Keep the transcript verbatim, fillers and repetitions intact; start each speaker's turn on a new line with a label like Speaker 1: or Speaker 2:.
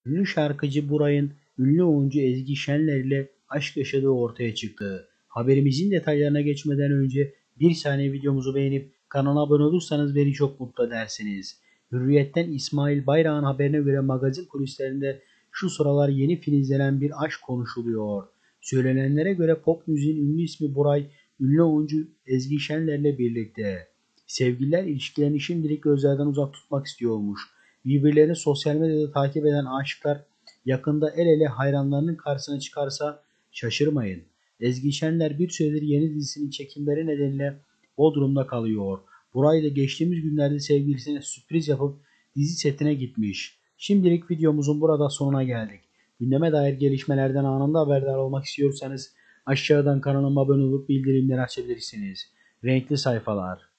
Speaker 1: Ünlü şarkıcı Buray'ın ünlü oyuncu Ezgi Şenler ile aşk yaşadığı ortaya çıktı. Haberimizin detaylarına geçmeden önce bir saniye videomuzu beğenip kanala abone olursanız beni çok mutlu edersiniz. Hürriyet'ten İsmail Bayrak'ın haberine göre magazin kulislerinde şu sıralar yeni filizlenen bir aşk konuşuluyor. Söylenenlere göre pop müziğin ünlü ismi Buray, ünlü oyuncu Ezgi Şenler ile birlikte. Sevgililer ilişkilerini şimdilik gözlerden uzak tutmak istiyormuş. Birbirlerini sosyal medyada takip eden aşıklar yakında el ele hayranlarının karşısına çıkarsa şaşırmayın. Ezgi Şenler bir süredir yeni dizisinin çekimleri nedeniyle Bodrum'da kalıyor. Burayla geçtiğimiz günlerde sevgilisine sürpriz yapıp dizi setine gitmiş. Şimdilik videomuzun burada sonuna geldik. Gündeme dair gelişmelerden anında haberdar olmak istiyorsanız aşağıdan kanalıma abone olup bildirimleri açabilirsiniz. Renkli sayfalar.